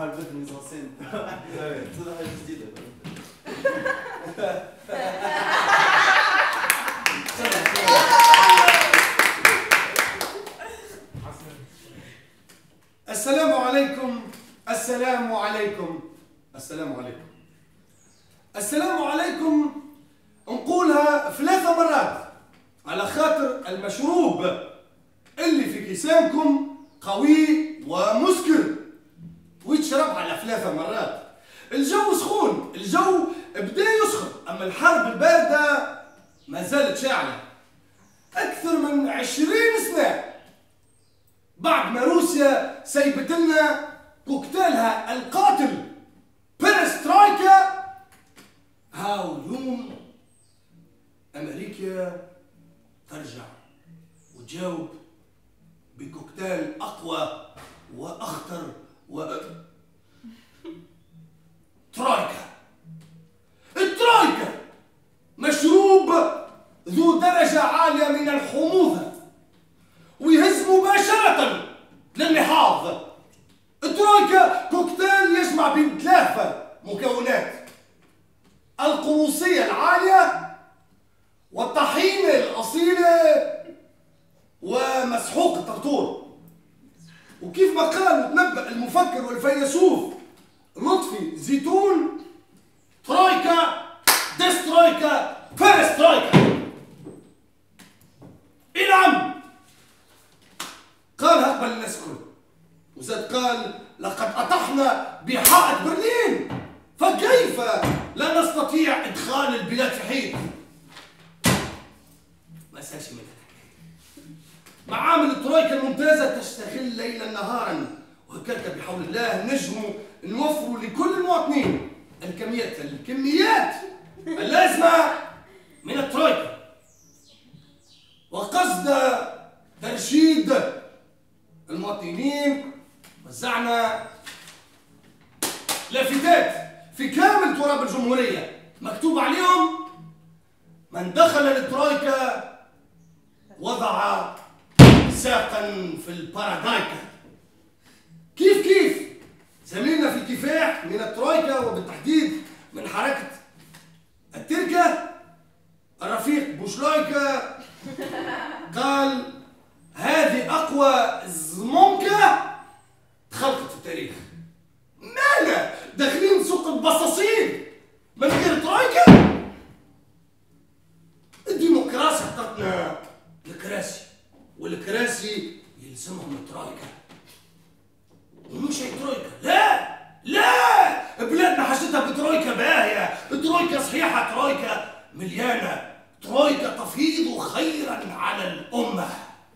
حربت الميزانسين. تصدق حاجة جديدة. السلام عليكم. السلام عليكم. السلام عليكم. السلام عليكم. نقولها 3 مرات على خاطر المشروب اللي في كيسانكم قوي ومسكر ويتشرب على 3 مرات. الجو سخون، الجو بدا يسخن، اما الحرب البارده ما زالت شاعله. اكثر من 20 سنه بعد ما روسيا سيبت لنا كوكتيلها القاتل بيرسترايكا، هاو اليوم امريكا ترجع وتجاوب بكوكتيل اقوى واخطر ترويكا. الترويكا مشروب ذو درجة عالية من الحموضة ويهز مباشرة للنهاض. الترويكا كوكتيل يجمع بين 3 مكونات: القروصية العالية والطحينة الأصيلة ومسحوق الطرطور. وكيف ما قال وتنبأ المفكر والفيلسوف لطفي زيتون: ترويكا ديسترويكا بيرسترويكا. اي نعم، قالها قبل الناس الكل، وزاد قال: لقد أطحنا بحائط برلين، فكيف لا نستطيع إدخال البلاد في حيط؟ ما سالش منها. معامل الترويكا الممتازة تشتغل ليلا نهارا، وهكذا بحول الله نجموا نوفروا لكل المواطنين الكميات اللازمة من الترويكا. وقصد ترشيد المواطنين وزعنا لافتات في كامل تراب الجمهورية مكتوب عليهم: من دخل الترويكا وضع ساقا في البارادايكا. كيف زميلنا في الكفاح من الترويكا وبالتحديد من حركة التركة الرفيق بوشلايكا قال: هذه أقوى زمونكة تخلقت في التاريخ. مانا داخلين سوق البصاصين من غير ترويكا؟ الديمقراطيا عطتنا الكراسي، والكراسي يلزمهم الترويكا. ومش هي ترويكا، لا بلادنا حشتها بترويكا باهية، ترويكا صحيحة، ترويكا مليانة، ترويكا تفيض خيرا على الأمة.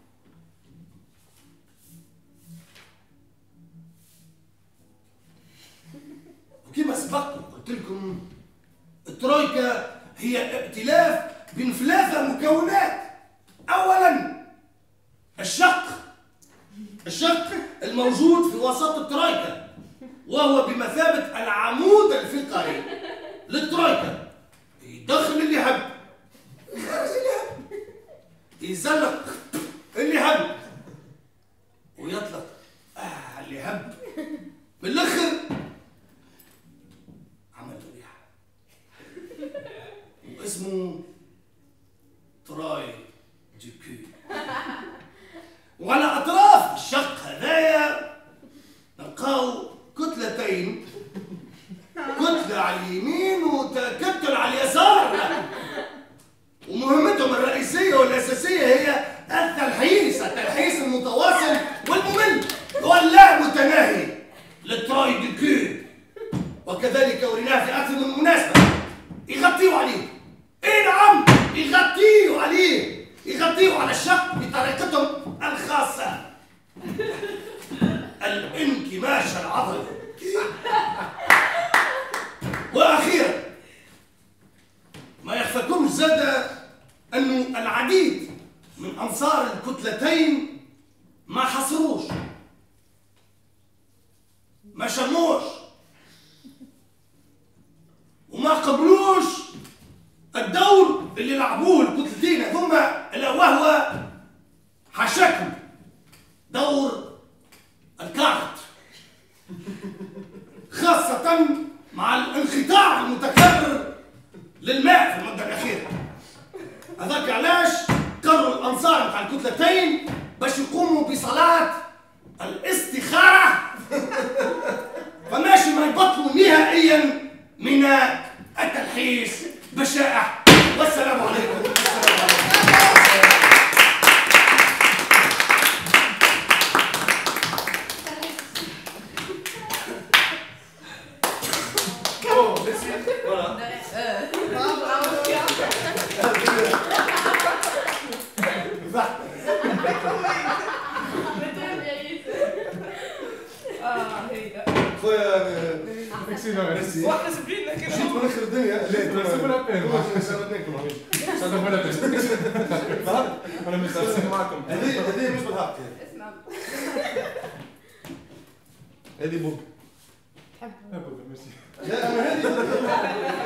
وكما سبقت قلت لكم الترويكا هي ائتلاف بين 3 مكونات. أولا الشق الموجود في وسط الترويكا، وهو بمثابة العمود الفقري للترويكا. يدخل اللي يحب، يخرج اللي يحب، يزلق اللي يحب، ويطلق اللي يحب. بالاخر عمل ذبيحة واسمه تراي جيكي. وعلى اطراف الشق هذايا نلقاو كتلتين، كتلة على اليمين وكتلة على اليسار، ومهمتهم الرئيسية والأساسية هي التلحيس المتواصل والممل واللا متناهي للتراي دي كيو. وكذلك وريناه في أكثر من مناسبة يغطيوا عليه. اي نعم، يغطيوا على الشق بطريقتهم الخاصة، الانكماش العضلي. واخيرا ما يخفاكمش زاد انه العديد من انصار الكتلتين ما حصروش، ما شموش، وما قبلوش الدور اللي لعبوه الكتلتين هذوما، الا وهو حشكم دور الكارت. وخاصة مع الانقطاع المتكرر للماء في المدة الأخيرة. هذاك علاش قرروا الأنصار مع الكتلتين باش يقوموا بصلاة الاستخارة فماشي ما يبطلوا نهائيا من التلحيس بشائع. والسلام عليكم. خويا واحنا سبرينا كده جيت من اخر الدنيا لا سيبنا بين صدق ولا انا مش معكم هذه مش بالحق اسمع هذه بوك تحبه ميرسي لا انا هذه